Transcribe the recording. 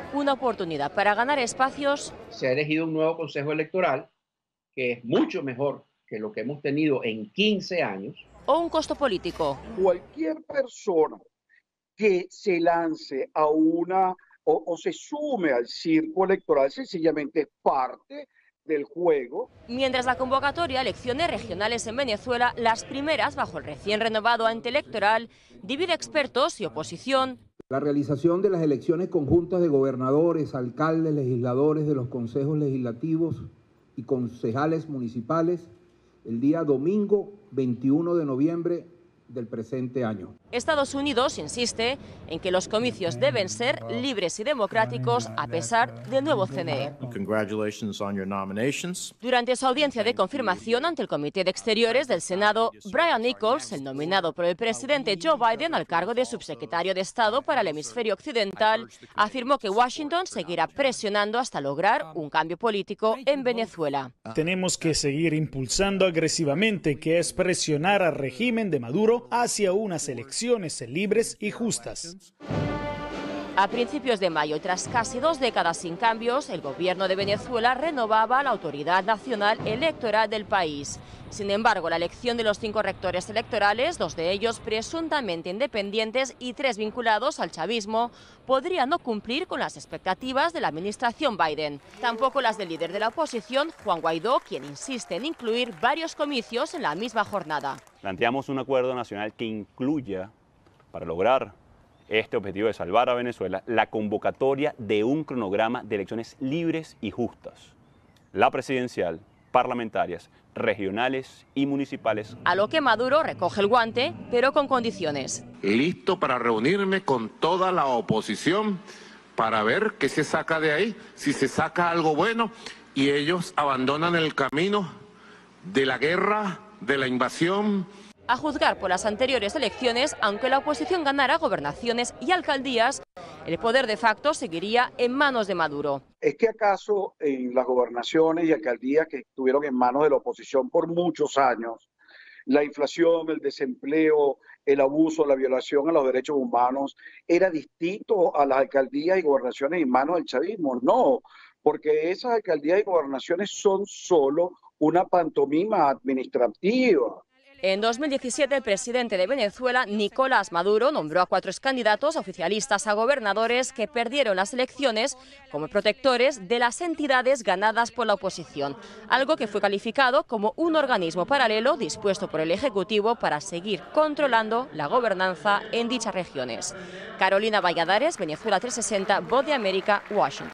una oportunidad para ganar espacios. Se ha elegido un nuevo Consejo Electoral que es mucho mejor que lo que hemos tenido en 15 años. O un costo político. Cualquier persona que se lance a o se sume al circo electoral sencillamente es parte del juego. Mientras la convocatoria a elecciones regionales en Venezuela, las primeras bajo el recién renovado ente electoral, divide expertos y oposición. La realización de las elecciones conjuntas de gobernadores, alcaldes, legisladores de los consejos legislativos y concejales municipales el día domingo 21 de noviembre del presente año. Estados Unidos insiste en que los comicios deben ser libres y democráticos a pesar del nuevo CNE. Durante su audiencia de confirmación ante el Comité de Exteriores del Senado, Brian Nichols, el nominado por el presidente Joe Biden al cargo de subsecretario de Estado para el hemisferio occidental, afirmó que Washington seguirá presionando hasta lograr un cambio político en Venezuela. Tenemos que seguir impulsando agresivamente, que es presionar al régimen de Maduro hacia unas elecciones libres y justas. A principios de mayo, tras casi 2 décadas sin cambios, el gobierno de Venezuela renovaba la Autoridad Nacional Electoral del país. Sin embargo, la elección de los 5 rectores electorales, 2 de ellos presuntamente independientes y 3 vinculados al chavismo, podrían no cumplir con las expectativas de la administración Biden. Tampoco las del líder de la oposición, Juan Guaidó, quien insiste en incluir varios comicios en la misma jornada. Planteamos un acuerdo nacional que incluya, para lograr este objetivo de salvar a Venezuela, la convocatoria de un cronograma de elecciones libres y justas, la presidencial, parlamentarias, regionales y municipales. A lo que Maduro recoge el guante, pero con condiciones. Listo para reunirme con toda la oposición para ver qué se saca de ahí, si se saca algo bueno y ellos abandonan el camino de la guerra, de la invasión. A juzgar por las anteriores elecciones, aunque la oposición ganara gobernaciones y alcaldías, el poder de facto seguiría en manos de Maduro. ¿Es que acaso en las gobernaciones y alcaldías que estuvieron en manos de la oposición por muchos años, la inflación, el desempleo, el abuso, la violación a los derechos humanos era distinto a las alcaldías y gobernaciones en manos del chavismo? No, porque esas alcaldías y gobernaciones son solo una pantomima administrativa. En 2017, el presidente de Venezuela, Nicolás Maduro, nombró a 4 candidatos oficialistas a gobernadores que perdieron las elecciones como protectores de las entidades ganadas por la oposición, algo que fue calificado como un organismo paralelo dispuesto por el Ejecutivo para seguir controlando la gobernanza en dichas regiones. Carolina Valladares, Venezuela 360, Voz de América, Washington.